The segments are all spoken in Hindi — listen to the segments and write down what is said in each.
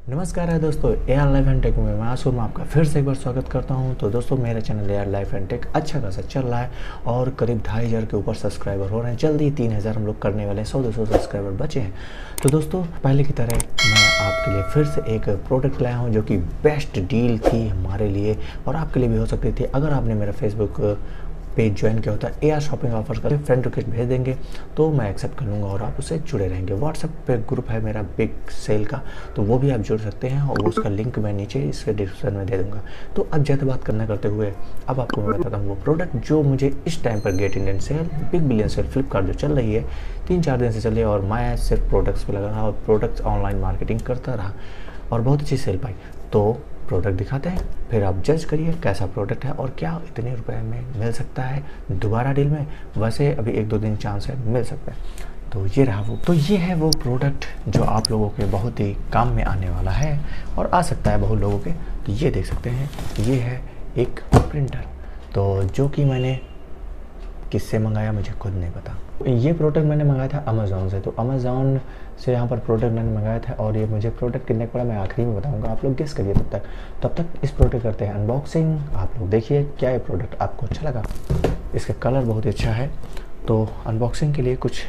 नमस्कार है दोस्तों, एआर लाइफ एंड टेक में मैं आसूर में आपका फिर से एक बार स्वागत करता हूं। तो दोस्तों मेरा channel AR life and tech अच्छा खासा चल रहा है और करीब 2500 के ऊपर सब्सक्राइबर हो रहे हैं। जल्दी 3000 हम लोग करने वाले हैं, 100-200 सब्सक्राइबर बचे हैं। तो दोस्तों पहले की तरह मैं आपके लिए फिर से एक प्रोडक्ट लाया हूँ जो कि बेस्ट डील थी हमारे लिए और आपके लिए भी हो सकती थी। अगर आपने मेरा फेसबुक पेज ज्वाइन किया होता है, एआर शॉपिंग ऑफर का फ्रेंड रिक्वेस्ट भेज देंगे तो मैं एक्सेप्ट कर लूँगा और आप उससे जुड़े रहेंगे। व्हाट्सएप पे ग्रुप है मेरा बिग सेल का, तो वो भी आप जुड़ सकते हैं और उसका लिंक मैं नीचे इसके डिस्क्रिप्शन में दे दूँगा। तो अब ज़्यादा बात करना करते हुए अब आपको मैं बताता हूँ वो प्रोडक्ट जो मुझे इस टाइम पर great Indian sale, big billion sale, Flipkart जो चल रही है 3-4 दिन से चली और मैं सिर्फ प्रोडक्ट्स पर लगा रहा और प्रोडक्ट्स ऑनलाइन मार्केटिंग करता रहा और बहुत अच्छी सेल पाई। तो प्रोडक्ट दिखाते हैं, फिर आप जज करिए कैसा प्रोडक्ट है और क्या इतने रुपए में मिल सकता है दोबारा डील में। वैसे अभी 1-2 दिन चांस है, मिल सकता है। तो ये रहा वो, तो ये है वो प्रोडक्ट जो आप लोगों के बहुत ही काम में आने वाला है और आ सकता है बहुत लोगों के। तो ये देख सकते हैं, ये है एक प्रिंटर, तो जो कि मैंने किससे मंगाया मुझे खुद नहीं पता। ये प्रोडक्ट मैंने मंगाया था अमेज़ॉन से, तो अमेज़ॉन से यहाँ पर प्रोडक्ट मैंने मंगाया था और ये मुझे प्रोडक्ट कितने का पड़ा मैं आखिरी में बताऊंगा, आप लोग गेस करिए। तब तक इस प्रोडक्ट करते हैं अनबॉक्सिंग। आप लोग देखिए क्या ये प्रोडक्ट आपको अच्छा लगा, इसका कलर बहुत ही अच्छा है। तो अनबॉक्सिंग के लिए कुछ,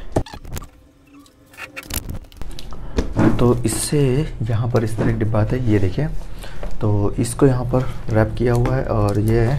तो इससे यहाँ पर इस तरह एक डिब्बा आता है, ये देखिए। तो इसको यहाँ पर रैप किया हुआ है और ये है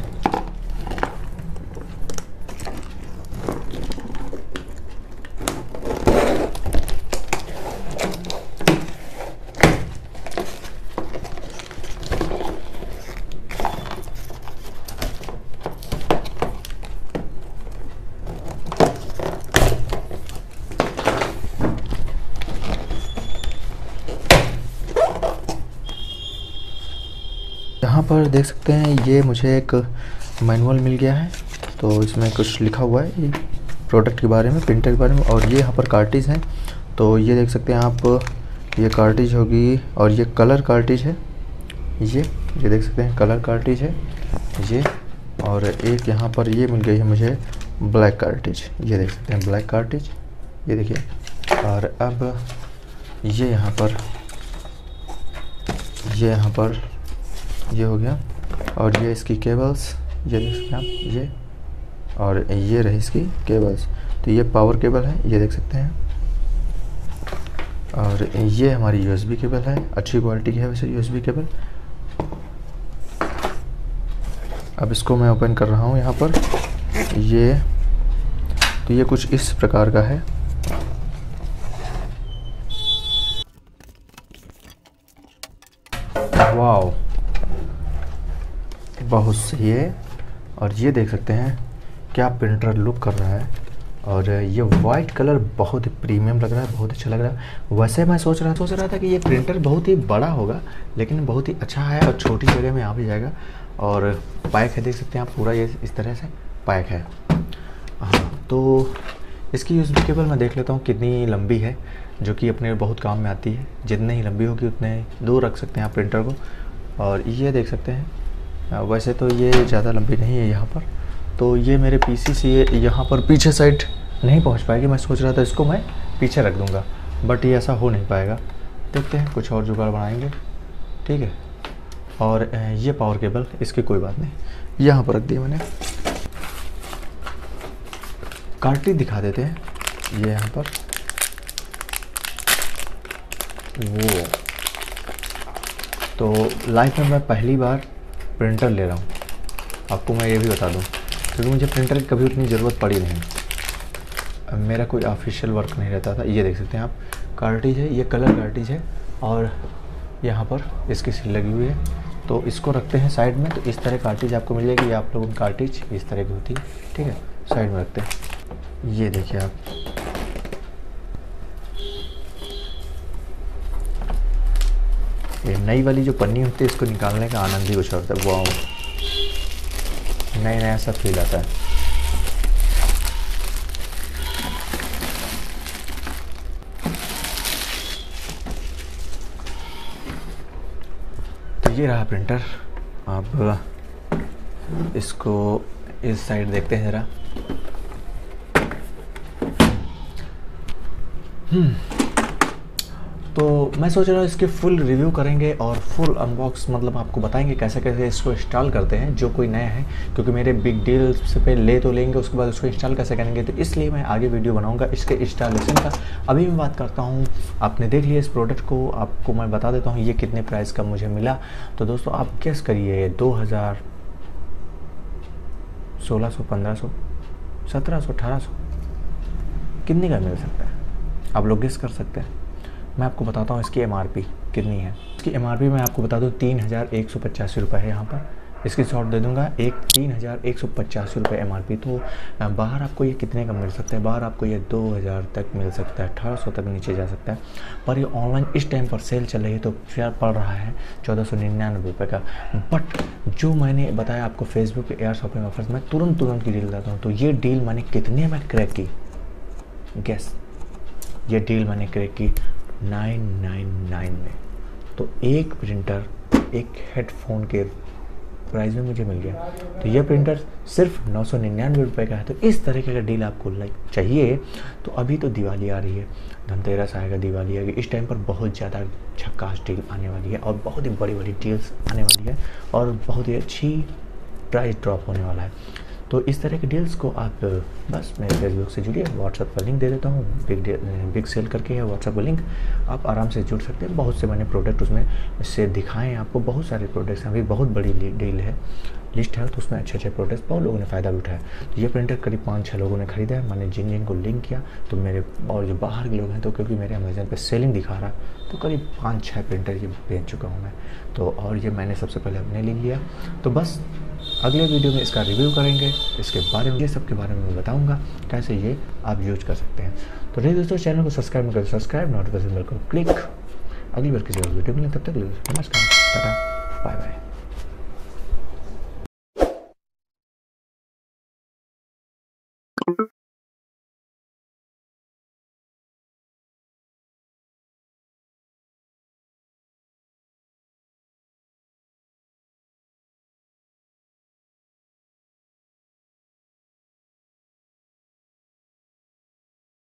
यहाँ पर देख सकते हैं, ये मुझे एक मैनुअल मिल गया है। तो इसमें कुछ लिखा हुआ है ये प्रोडक्ट के बारे में, प्रिंटर के बारे में। और ये यहाँ पर कार्टिज हैं, तो ये देख सकते हैं आप, ये कार्टिज होगी और ये कलर कार्टिज है। ये देख सकते हैं कलर कार्टिज है ये। और एक यहाँ पर ये मिल गई है मुझे ब्लैक कार्टिज, ये देख सकते हैं ब्लैक कार्टिज, ये देखिए। और अब ये यहाँ पर ये हो गया। और ये इसकी केबल्स, ये देख सकते हैं आप, ये और ये रही इसकी केबल्स। तो ये पावर केबल है, ये देख सकते हैं। और ये हमारी यूएसबी केबल है, अच्छी क्वालिटी की है वैसे यूएसबी केबल। अब इसको मैं ओपन कर रहा हूँ यहाँ पर। ये तो ये कुछ इस प्रकार का है। वाओ, बहुत सही है। और ये देख सकते हैं क्या प्रिंटर लुक कर रहा है। और ये वाइट कलर बहुत ही प्रीमियम लग रहा है, बहुत अच्छा लग रहा है। वैसे मैं सोच रहा था कि ये प्रिंटर बहुत ही बड़ा होगा, लेकिन बहुत ही अच्छा है और छोटी जगह में आ भी जाएगा। और पैक है, देख सकते हैं आप, पूरा ये इस तरह से पैक है। हाँ, तो इसकी यूएसबी केबल मैं देख लेता हूँ कितनी लंबी है, जो कि अपने बहुत काम में आती है। जितने ही लंबी होगी उतने दूर रख सकते हैं आप प्रिंटर को। और ये देख सकते हैं, वैसे तो ये ज़्यादा लंबी नहीं है यहाँ पर। तो ये मेरे पीसी से यहाँ पर पीछे साइड नहीं पहुँच पाएगी। मैं सोच रहा था इसको मैं पीछे रख दूँगा, बट ये ऐसा हो नहीं पाएगा। देखते हैं, कुछ और जुगाड़ बनाएंगे, ठीक है। और ये पावर केबल, इसकी कोई बात नहीं, यहाँ पर रख दी मैंने। कार्टिज दिखा देते हैं, ये यहाँ पर वो। तो लाइफ में मैं पहली बार प्रिंटर ले रहा हूँ, आपको मैं ये भी बता दूँ, क्योंकि मुझे प्रिंटर की कभी उतनी ज़रूरत पड़ी नहीं। मेरा कोई ऑफिशियल वर्क नहीं रहता था। ये देख सकते हैं आप, कार्टिज है, ये कलर कार्टिज है और यहाँ पर इसकी सील लगी हुई है। तो इसको रखते हैं साइड में, तो इस तरह कार्टिज आपको मिल जाएगी। आप लोगों की कार्टिज इस तरह की होती है, ठीक है। साइड में रखते हैं, ये देखिए आप। ये नई वाली जो पन्नी होती है, इसको निकालने का आनंद ही कुछ होता है। वाह, नया सा फील आता है। तो ये रहा प्रिंटर। अब इसको इस साइड देखते हैं ज़रा। तो मैं सोच रहा हूँ इसकी फुल रिव्यू करेंगे और फुल अनबॉक्स मतलब आपको बताएंगे कैसे कैसे इसको इंस्टॉल करते हैं जो कोई नया है, क्योंकि मेरे बिग डील से पे ले तो लेंगे, उसके बाद उसको इंस्टॉल कैसे करेंगे, तो इसलिए मैं आगे वीडियो बनाऊंगा इसके इंस्टॉलेशन का। अभी मैं बात करता हूँ, आपने देख लिया इस प्रोडक्ट को, आपको मैं बता देता हूँ ये कितने प्राइस का मुझे मिला। तो दोस्तों आप गेस करिए, 2000, 1600, 1500, 1700, 1800 कितने का मिल सकता है, आप लोग गेस कर सकते हैं। मैं आपको बताता हूँ इसकी एमआरपी कितनी है। इसकी एमआरपी मैं आपको बता दूँ 3185 रुपये है। यहाँ पर इसकी शॉर्ट दे दूँगा 3185 रुपये एमआरपी। तो बाहर आपको ये कितने का मिल सकता है, बाहर आपको ये 2000 तक मिल सकता है, 1800 तक नीचे जा सकता है। पर ये ऑनलाइन इस टाइम पर सेल चल रही है तो फेयर पड़ रहा है 1499 रुपये का। बट जो मैंने बताया आपको फेसबुक पे एयर शॉपिंग ऑफर्स में तुरंत की डील देता हूँ, तो ये डील मैंने कितने में क्रैक की, गेस। ये डील मैंने क्रैक की 999 में। तो एक प्रिंटर एक हेडफोन के प्राइस में मुझे मिल गया। तो ये प्रिंटर सिर्फ 999 रुपये का है। तो इस तरीके का डील आपको चाहिए तो अभी तो दिवाली आ रही है, धनतेरस आएगा, दिवाली आएगी, इस टाइम पर बहुत ज़्यादा झक्कास डील आने वाली है और बहुत ही बड़ी बड़ी डील्स आने वाली है और बहुत ही अच्छी प्राइस ड्रॉप होने वाला है। तो इस तरह के डील्स को आप बस मेरे फेसबुक से जुड़िए, व्हाट्सएप का लिंक दे देता हूँ, बिग सेल करके है व्हाट्सएप का लिंक, आप आराम से जुड़ सकते हैं। बहुत से मैंने प्रोडक्ट उसमें से दिखाए हैं आपको, बहुत सारे प्रोडक्ट्स हैं, अभी बहुत बड़ी डील है, लिस्ट है, तो उसमें अच्छे प्रोडक्ट्स बहुत लोगों ने फ़ायदा भी उठाया। तो ये प्रिंटर करीब 5-6 लोगों ने खरीदा है, मैंने जिन को लिंक किया तो मेरे, और जो बाहर के लोग हैं तो क्योंकि मेरे अमेज़न पे सेलिंग दिखा रहा तो करीब 5-6 प्रिंटर ये बेच चुका हूँ मैं। तो और ये मैंने सबसे पहले अपने लिए लिया। तो बस अगले वीडियो में इसका रिव्यू करेंगे, इसके बारे में, ये सब के बारे में मैं बताऊंगा कैसे ये आप यूज कर सकते हैं। तो रही दोस्तों, चैनल को सब्सक्राइब नहीं करें, सब्सक्राइब, नोटिफिकेशन बेल को क्लिक। अगली बार किसी और वीडियो मिलें, तब तक नमस्कार, टाटा, बाय बाय।